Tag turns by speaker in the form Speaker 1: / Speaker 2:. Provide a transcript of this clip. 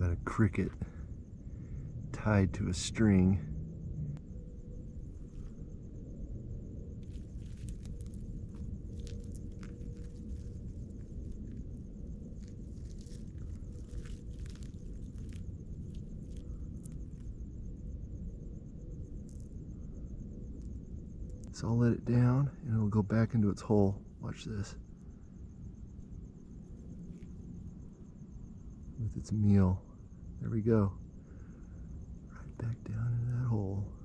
Speaker 1: Got a cricket tied to a string. So I'll let it down and it'll go back into its hole. Watch this. With its meal. There we go. Right back down into that hole.